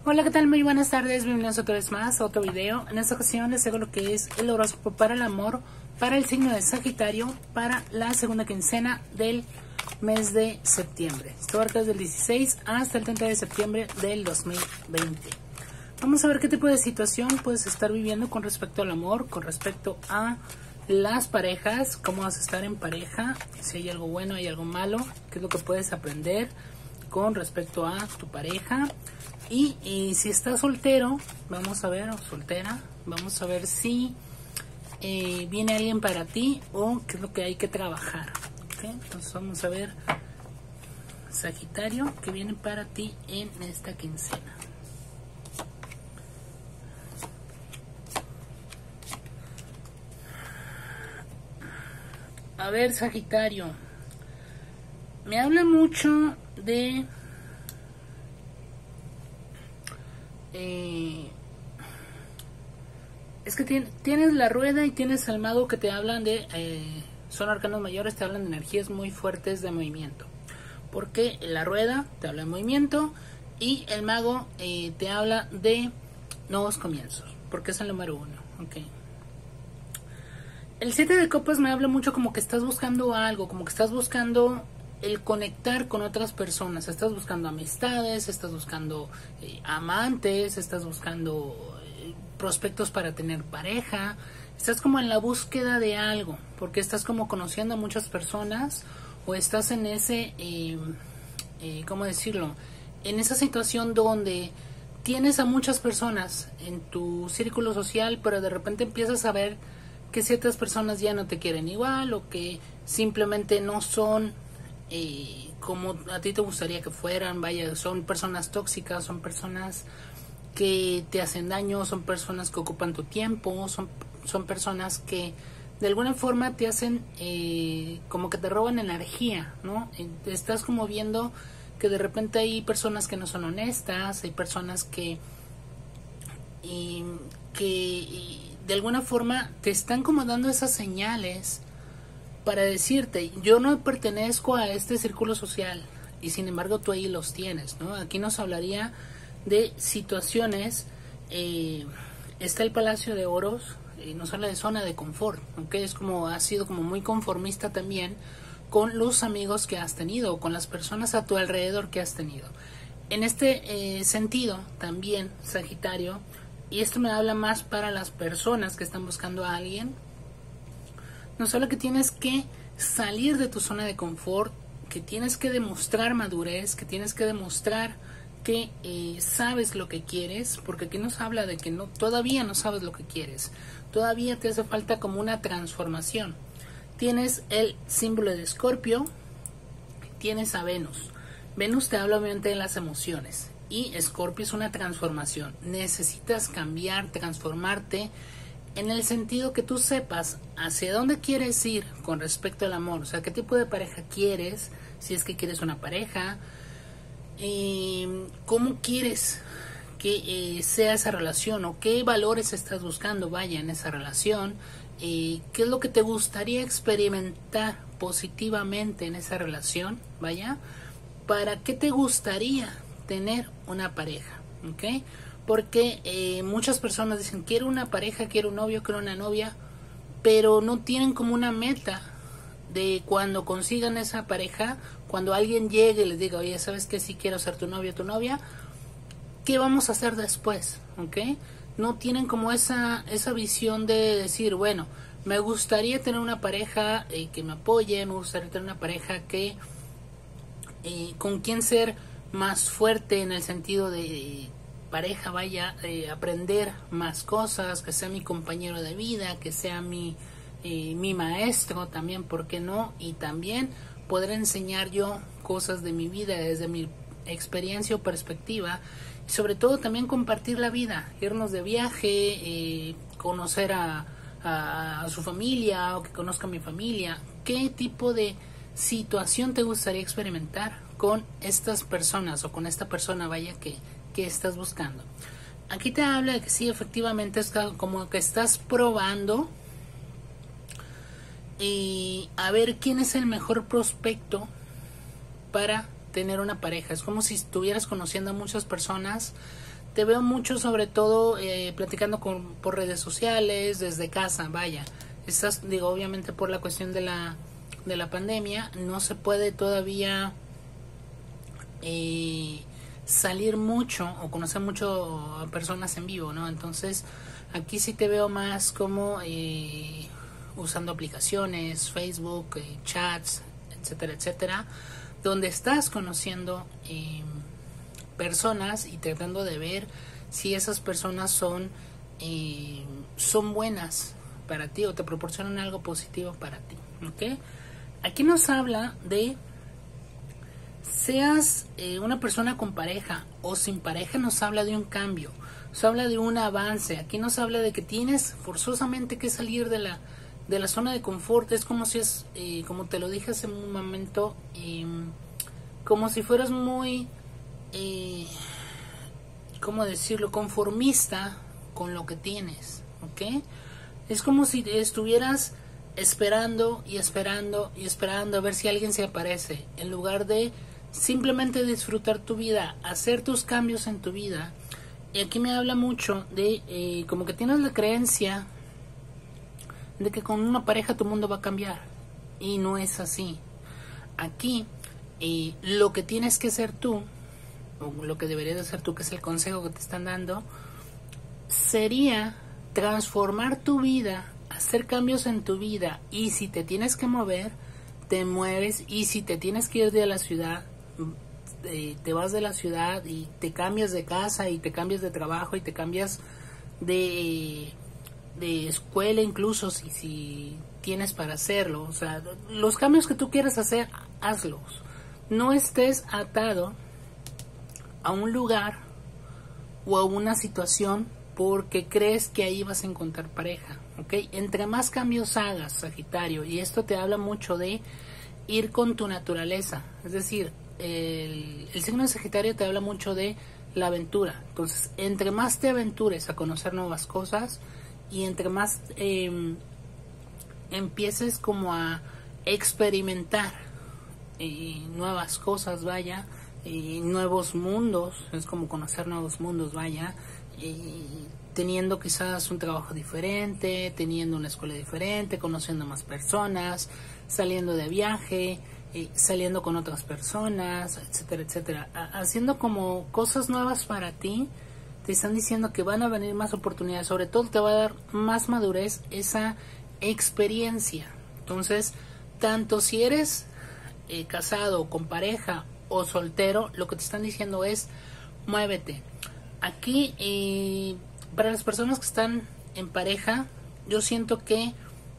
Hola, ¿qué tal? Muy buenas tardes, bienvenidos otra vez más a otro video. En esta ocasión les hago lo que es el horóscopo para el amor, para el signo de Sagitario, para la segunda quincena del mes de septiembre. Esto abarca desde el 16 hasta el 30 de septiembre del 2020. Vamos a ver qué tipo de situación puedes estar viviendo con respecto al amor, con respecto a las parejas, cómo vas a estar en pareja, si hay algo bueno, hay algo malo, qué es lo que puedes aprender con respecto a tu pareja. Y si estás soltero, vamos a ver, o soltera, vamos a ver si viene alguien para ti o qué es lo que hay que trabajar. ¿Okay? Entonces vamos a ver, Sagitario, que viene para ti en esta quincena. A ver, Sagitario, me habla mucho de es que tienes la rueda y tienes al mago que te hablan de son arcanos mayores, te hablan de energías muy fuertes de movimiento, porque la rueda te habla de movimiento y el mago te habla de nuevos comienzos, porque es el número 1. Okay. El 7 de copas me habla mucho como que estás buscando algo, como que estás buscando el conectar con otras personas, estás buscando amistades, estás buscando amantes, estás buscando prospectos para tener pareja, estás como en la búsqueda de algo, porque estás como conociendo a muchas personas o estás en ese, ¿cómo decirlo? En esa situación donde tienes a muchas personas en tu círculo social, pero de repente empiezas a ver que ciertas personas ya no te quieren igual o que simplemente no son como a ti te gustaría que fueran. Vaya, son personas tóxicas, son personas que te hacen daño, son personas que ocupan tu tiempo, son personas que de alguna forma te hacen como que te roban energía, ¿no? Estás como viendo que de repente hay personas que no son honestas, hay personas que de alguna forma te están como dando esas señales para decirte, yo no pertenezco a este círculo social, y sin embargo tú ahí los tienes, ¿no? Aquí nos hablaría de situaciones, está el Palacio de Oros, nos habla de zona de confort, aunque es como, ha sido como muy conformista también con los amigos que has tenido, con las personas a tu alrededor que has tenido. En este sentido también, Sagitario, y esto me habla más para las personas que están buscando a alguien, nos habla que tienes que salir de tu zona de confort, que tienes que demostrar madurez, que tienes que demostrar que sabes lo que quieres, porque aquí nos habla de que todavía no sabes lo que quieres, todavía te hace falta como una transformación. Tienes el símbolo de Escorpio, tienes a Venus. Venus te habla obviamente de las emociones y Escorpio es una transformación. Necesitas cambiar, transformarte, en el sentido que tú sepas hacia dónde quieres ir con respecto al amor, o sea, qué tipo de pareja quieres, si es que quieres una pareja, cómo quieres que sea esa relación o qué valores estás buscando, vaya, en esa relación, qué es lo que te gustaría experimentar positivamente en esa relación, vaya, para qué te gustaría tener una pareja, ¿ok? Porque muchas personas dicen, quiero una pareja, quiero un novio, quiero una novia, pero no tienen como una meta de cuando consigan esa pareja, cuando alguien llegue y les diga, oye, ¿sabes qué? Si quiero ser tu novio o tu novia, ¿qué vamos a hacer después? ¿Ok? No tienen como esa visión de decir, bueno, me gustaría tener una pareja que me apoye, me gustaría tener una pareja que con quien ser más fuerte en el sentido de pareja, vaya, aprender más cosas, que sea mi compañero de vida, que sea mi maestro también, ¿por qué no? Y también poder enseñar yo cosas de mi vida desde mi experiencia o perspectiva, y sobre todo también compartir la vida, irnos de viaje, conocer a su familia o que conozca a mi familia. ¿Qué tipo de situación te gustaría experimentar con estas personas o con esta persona, vaya, que estás buscando? Aquí te habla de que sí, efectivamente es como que estás probando y a ver quién es el mejor prospecto para tener una pareja. Es como si estuvieras conociendo a muchas personas, te veo mucho, sobre todo platicando por redes sociales, desde casa, vaya. Estás, digo, obviamente por la cuestión de la pandemia, no se puede todavía salir mucho o conocer mucho a personas en vivo, ¿no? Entonces, aquí sí te veo más como usando aplicaciones, Facebook, chats, etcétera, etcétera, donde estás conociendo personas y tratando de ver si esas personas son buenas para ti o te proporcionan algo positivo para ti, ¿ok? Aquí nos habla de seas una persona con pareja o sin pareja, nos habla de un cambio, nos habla de un avance. Aquí nos habla de que tienes forzosamente que salir de la zona de confort. Es como si es, como te lo dije hace un momento, como si fueras muy, ¿cómo decirlo?, conformista con lo que tienes, ¿ok? Es como si estuvieras esperando y esperando y esperando a ver si alguien se aparece, en lugar de simplemente disfrutar tu vida, hacer tus cambios en tu vida. Y aquí me habla mucho de como que tienes la creencia de que con una pareja tu mundo va a cambiar, y no es así. Aquí lo que tienes que hacer tú, o lo que deberías hacer tú, que es el consejo que te están dando, sería transformar tu vida, hacer cambios en tu vida. Y si te tienes que mover, te mueves. Y si te tienes que ir de la ciudad, te vas de la ciudad y te cambias de casa y te cambias de trabajo y te cambias de escuela, incluso si tienes para hacerlo. O sea, los cambios que tú quieras hacer, hazlos. No estés atado a un lugar o a una situación porque crees que ahí vas a encontrar pareja, ¿ok? Entre más cambios hagas, Sagitario, y esto te habla mucho de ir con tu naturaleza, es decir, el signo de Sagitario te habla mucho de la aventura. Entonces, entre más te aventures a conocer nuevas cosas y entre más empieces como a experimentar nuevas cosas, vaya, nuevos mundos, es como conocer nuevos mundos, vaya, teniendo quizás un trabajo diferente, teniendo una escuela diferente, conociendo más personas, saliendo de viaje, saliendo con otras personas, etcétera, etcétera, haciendo como cosas nuevas para ti. Te están diciendo que van a venir más oportunidades, sobre todo te va a dar más madurez esa experiencia. Entonces, tanto si eres casado, con pareja o soltero, lo que te están diciendo es muévete. Aquí, para las personas que están en pareja, yo siento que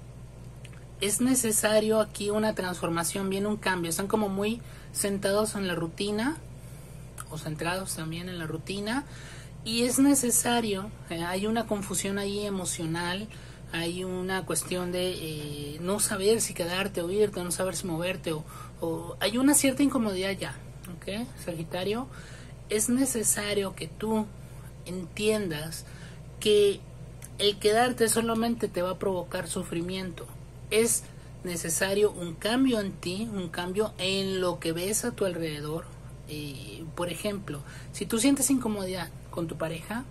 es necesario aquí una transformación, bien un cambio. Están como muy sentados en la rutina, o centrados también en la rutina, y es necesario, hay una confusión ahí emocional, hay una cuestión de no saber si quedarte o irte, no saber si moverte, o hay una cierta incomodidad ya, ¿ok? Sagitario, es necesario que tú entiendas que el quedarte solamente te va a provocar sufrimiento. Es necesario un cambio en ti, un cambio en lo que ves a tu alrededor. Por ejemplo, si tú sientes incomodidad con tu pareja,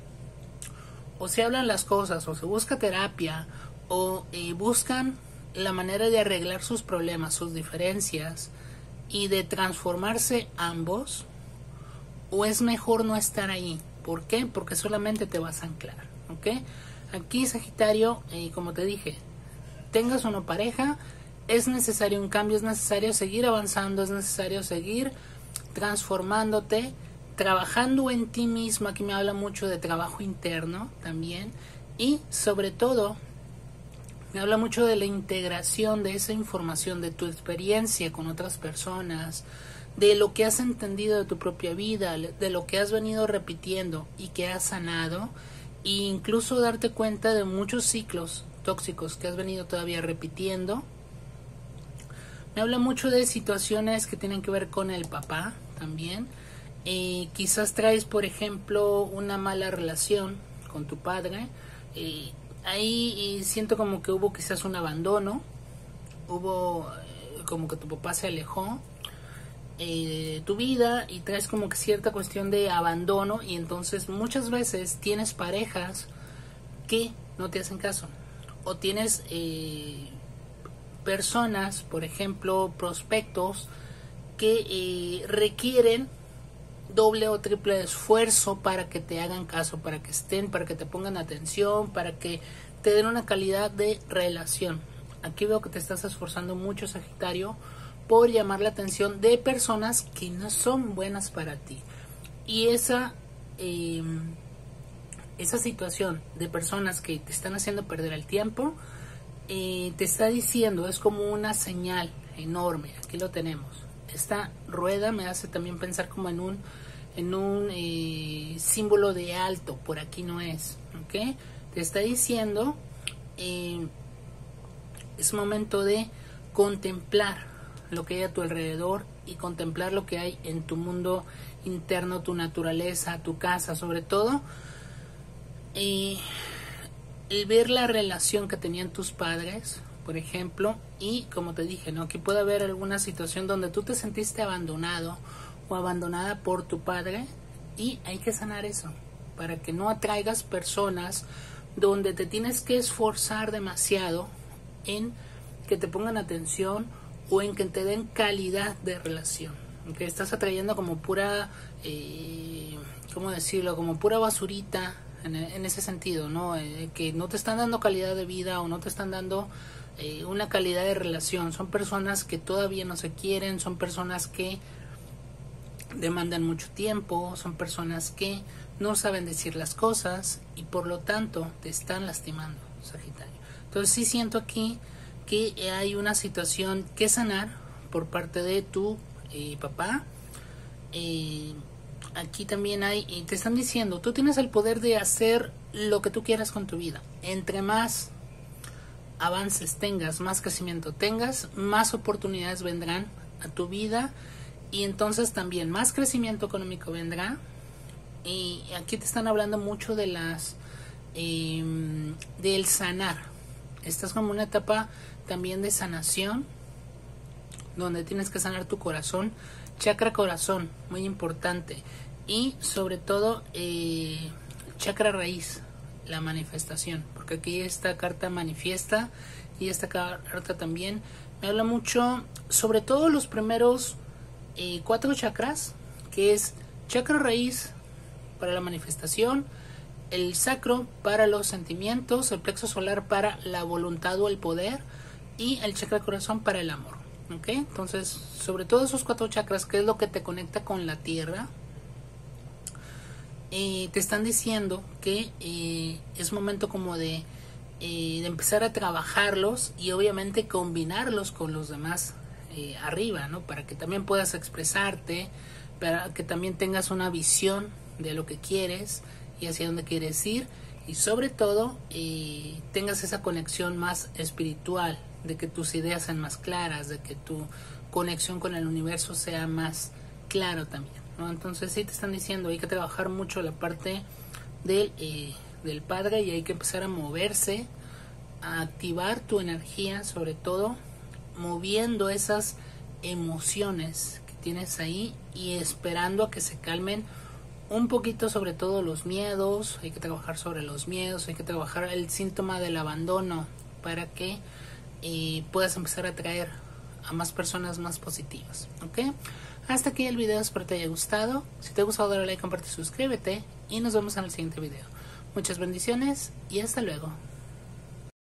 o se hablan las cosas, o se busca terapia, o buscan la manera de arreglar sus problemas, sus diferencias, y de transformarse ambos, o es mejor no estar ahí. ¿Por qué? Porque solamente te vas a anclar, ¿ok? Aquí, Sagitario, como te dije, tengas o no pareja, es necesario un cambio, es necesario seguir avanzando, es necesario seguir transformándote, trabajando en ti mismo. Aquí me habla mucho de trabajo interno también, y sobre todo me habla mucho de la integración de esa información, de tu experiencia con otras personas, de lo que has entendido de tu propia vida, de lo que has venido repitiendo y que has sanado, e incluso darte cuenta de muchos ciclos tóxicos que has venido todavía repitiendo. Me habla mucho de situaciones que tienen que ver con el papá también. Quizás traes, por ejemplo, una mala relación con tu padre. Ahí siento como que hubo quizás un abandono, hubo como que tu papá se alejó, tu vida y traes como que cierta cuestión de abandono, y entonces muchas veces tienes parejas que no te hacen caso, o tienes personas, por ejemplo, prospectos que requieren doble o triple esfuerzo para que te hagan caso, para que estén, para que te pongan atención, para que te den una calidad de relación. Aquí veo que te estás esforzando mucho, Sagitario, por llamar la atención de personas que no son buenas para ti. Y esa situación de personas que te están haciendo perder el tiempo, te está diciendo, es como una señal enorme. Aquí lo tenemos. Esta rueda me hace también pensar como en un símbolo de alto. Por aquí no es, ¿ok? Te está diciendo es momento de contemplar lo que hay a tu alrededor y contemplar lo que hay en tu mundo interno, tu naturaleza, tu casa, sobre todo el ver la relación que tenían tus padres, por ejemplo, y como te dije, ¿no? Que puede haber alguna situación donde tú te sentiste abandonado o abandonada por tu padre, y hay que sanar eso para que no atraigas personas donde te tienes que esforzar demasiado en que te pongan atención o en que te den calidad de relación. Que estás atrayendo como pura, ¿cómo decirlo? Como pura basurita en ese sentido, ¿no? Que no te están dando calidad de vida o no te están dando una calidad de relación. Son personas que todavía no se quieren, son personas que demandan mucho tiempo, son personas que no saben decir las cosas y por lo tanto te están lastimando, Sagitario. Entonces sí siento aquí que hay una situación que sanar por parte de tu papá. Aquí también hay, te están diciendo, tú tienes el poder de hacer lo que tú quieras con tu vida. Entre más avances tengas, más crecimiento tengas, más oportunidades vendrán a tu vida, y entonces también más crecimiento económico vendrá. Y aquí te están hablando mucho de del sanar. Estás como una etapa también de sanación, donde tienes que sanar tu corazón, chakra corazón, muy importante, y sobre todo chakra raíz, la manifestación, porque aquí esta carta manifiesta y esta carta también me habla mucho, sobre todo los primeros 4 chakras, que es chakra raíz para la manifestación, el sacro para los sentimientos, el plexo solar para la voluntad o el poder, y el chakra corazón para el amor. ¿Ok? Entonces, sobre todo esos 4 chakras, que es lo que te conecta con la tierra, te están diciendo que es momento como de empezar a trabajarlos y obviamente combinarlos con los demás arriba, ¿no? Para que también puedas expresarte, para que también tengas una visión de lo que quieres y hacia dónde quieres ir, y sobre todo tengas esa conexión más espiritual, de que tus ideas sean más claras, de que tu conexión con el universo sea más claro también, ¿no? Entonces sí te están diciendo, hay que trabajar mucho la parte del padre, y hay que empezar a moverse, a activar tu energía, sobre todo moviendo esas emociones que tienes ahí y esperando a que se calmen un poquito, sobre todo los miedos. Hay que trabajar sobre los miedos, hay que trabajar el síntoma del abandono para que puedas empezar a atraer a más personas más positivas. ¿Ok? Hasta aquí el video, espero te haya gustado. Si te ha gustado, dale like, comparte, suscríbete y nos vemos en el siguiente video. Muchas bendiciones y hasta luego.